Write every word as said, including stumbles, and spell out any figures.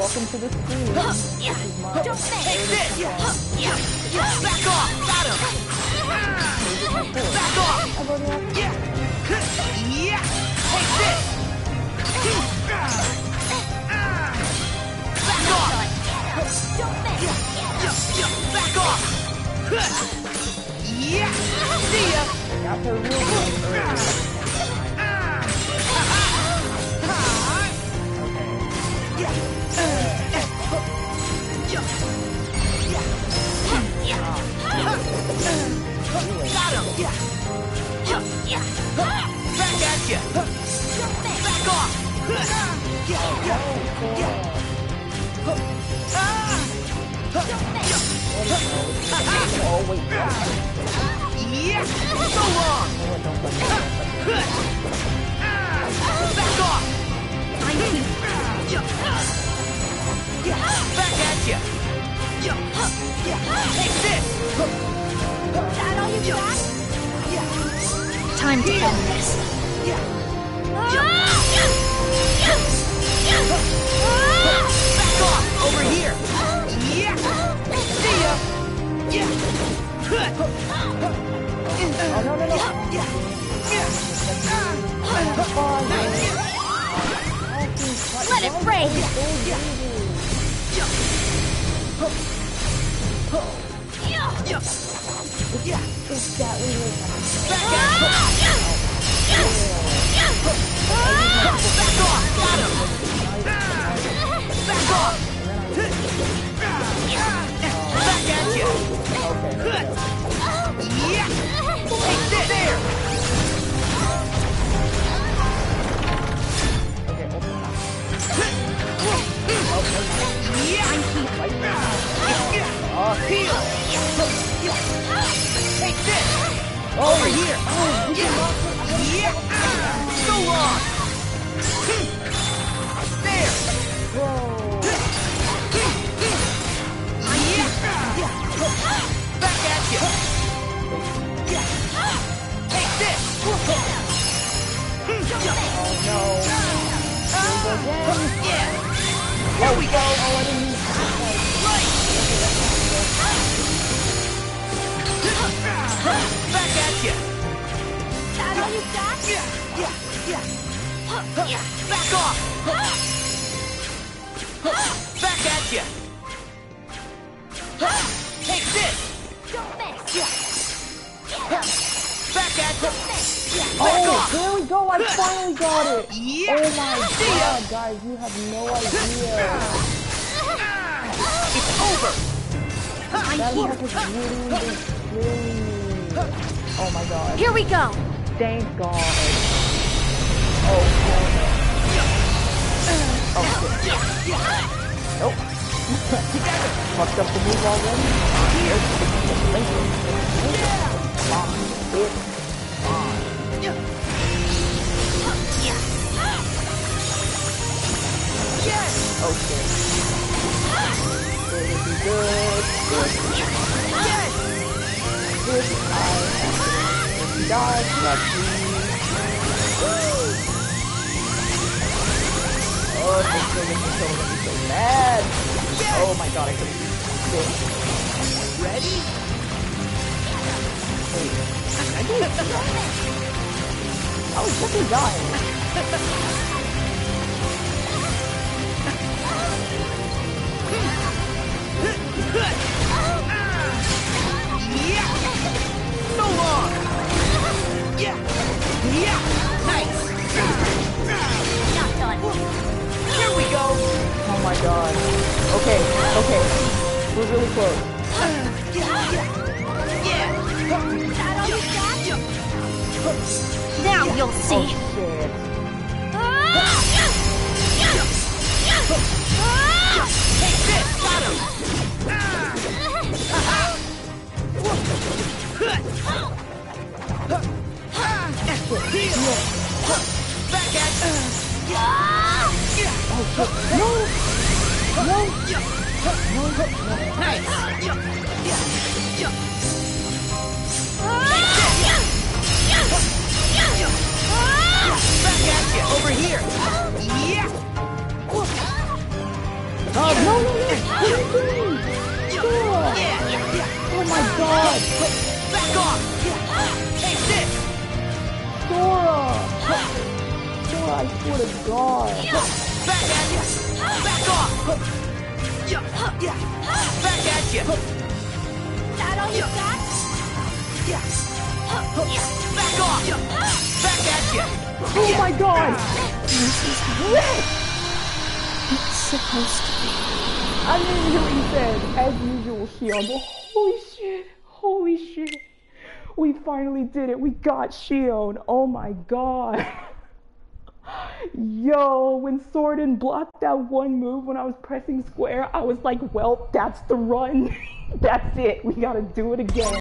welcome to the stream. This is my Don't take this! Back off! Got him! Back off! Yeah! Yeah! Take this! Back off! Don't miss. Back off! Yeah! See ya! Got her real good. Got him! Back at ya! Back off! Oh, wait. Yeah! So long! Back off! Back at ya! Take this! That all you got? Time to end this. Back off! Over here! Yeah! See ya! Yeah! Oh, no, no, no. Let it rain. Is that really Back at Back off! Got him! Back off! Back at you! Yeah! Take this! There! Yeah! Oh, heal! Take this! Over here! Yeah! So long! There! Yeah! Back at you! Take this! Oh, no. Yeah! Here we go! Right! Back at you! That all you got? Yeah! Yeah! Yeah! Back off! Back at you! Take this! Don't miss. Back at you! Back Oh, off! there we go. I finally got it. Yeah! Oh my See ya! god, guys, you have no idea. It's over! That attack was really, really... Oh my god. Here we go. Thank god. Oh, no. Oh, shit. Nope. Fucked up the move already. Here. Come on. It's on. Yes! Oh, shit. This is good. Good. Yes! Good. I die. Lucky. Oh, this is going to be so mad. Oh my god, I couldn't do this. Ready? Wait. I did I was fucking dying. Yeah! So long! Yeah! Yeah! Nice! Not done. Here we go! Oh my god. Okay, okay. We're really close. Yeah! Yeah! That all you got? Now you'll see. Oh shit. Take this! Got him! Back at Oh shit. No! No! No! Nice! Back at you! Over here! Yeah! Ah! are you doing? Sora! Yeah, yeah, yeah. Oh my god! Back off. Take this. Sora! Sora, I swear to God! Back at you. Back off. Yeah, yeah. Back at you. That all you got? Yeah. Back off. Back at you. Oh my god! This is how it's supposed to be. I didn't hear what you said, as usual, Xion, but holy shit, holy shit. We finally did it, we got Xion, oh my god. Yo, when Sordon blocked that one move when I was pressing square, I was like, well, that's the run. That's it, we gotta do it again.